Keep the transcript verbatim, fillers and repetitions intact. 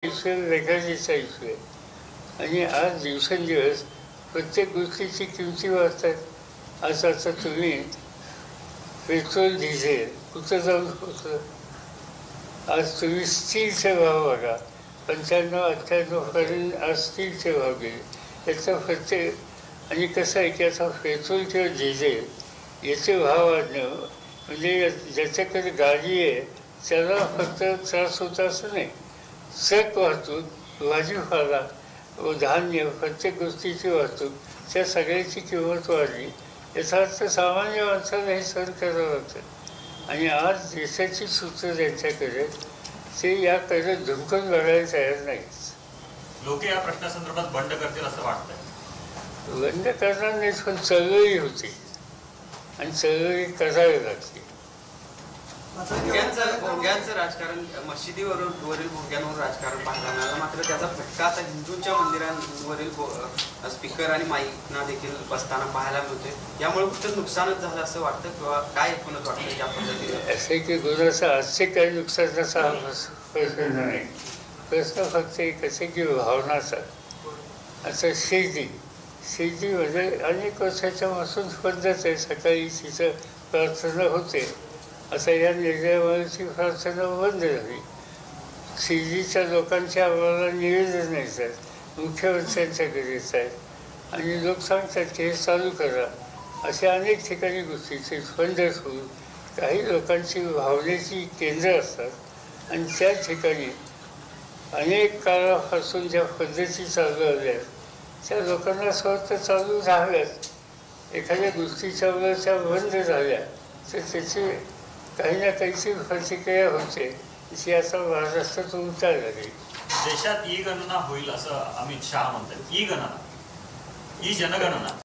Issue रेखाजीचा issue आहे. आणि आज दिवसेंदिवस प्रत्येक गोष्टीची किमती वाढतात. आज आता तुम्ही पेट्रोल डिझेल कुठं जाऊन पोचलं. आज तुम्ही स्टीलचे भाव बघा, पंच्याण्णव अठ्ठ्याण्णवपर्यंत आज स्टीलचे भाव गेले. याचा प्रत्येक आणि कसं आहे की आता पेट्रोल किंवा डिझेल याचे भाव वाढणं म्हणजे ज्याच्याकडे गाडी आहे त्याला फक्त त्रास होता असं नाही. ट्रक वाहतूक, भाजीपाला व धान्य प्रत्येक गोष्टीची वाहतूक त्या सगळ्याची किंमत वाढली. याचा अर्थ सामान्य माणसाला हे सहन करावं लागतं. आणि आज देशाची सूत्र त्यांच्याकडे ते याकडे धुमकून बघायला तयार नाहीत. लोक या प्रश्नासंदर्भात बंड करतील असं वाटतंय. बंद करणार नाही, पण चळवळी होती आणि चळवळी करावी लागते. भोग्यांचं भोग्यांचं राजकारण, मशिदीवरून वरील भोग्यांवर राजकारण पाहायला मिळालं. मात्र त्याचा फटका आता हिंदूंच्या मंदिरांवरील स्पीकर आणि माईकना देखील बसताना पाहायला मिळतोय. यामुळे कुठं नुकसानच झालं असं वाटतं किंवा काय एकूणच वाटतं त्या पद्धतीने? असे की गुन्ह्याचं आजचे काही नुकसानाचा हा प्रश्न नाही. प्रश्न फक्त एक असे की भावनाचा. असं शेती शेतीमध्ये अनेक वर्षाच्यापासून पद्धत आहे. सकाळी तिचं प्रार्थना होते. आता या निर्णयामुळे प्रार्थना बंद झाली. शिर्डीच्या लोकांच्या आम्हाला निवेदन येतात, मुख्यमंत्र्यांच्याकडे येत आहेत आणि लोक सांगतात की हे चालू करा. अशा अनेक ठिकाणी गोष्टीचे पंढरपूर काही लोकांची भावनेची केंद्र असतात आणि त्या ठिकाणी अनेक काळापासून ज्या पद्धती चालू आल्या त्या लोकांना असं वाटतं चालू राहाव्यात. एखाद्या गोष्टीच्या वेळेस त्या बंद झाल्या तर त्याची काही ना काहीची प्रतिक्रिया होते. जी आता महाराष्ट्रात उलटा झाली. देशात ई गणना होईल असं अमित शहा म्हणतात. ई गणना, ई जनगणना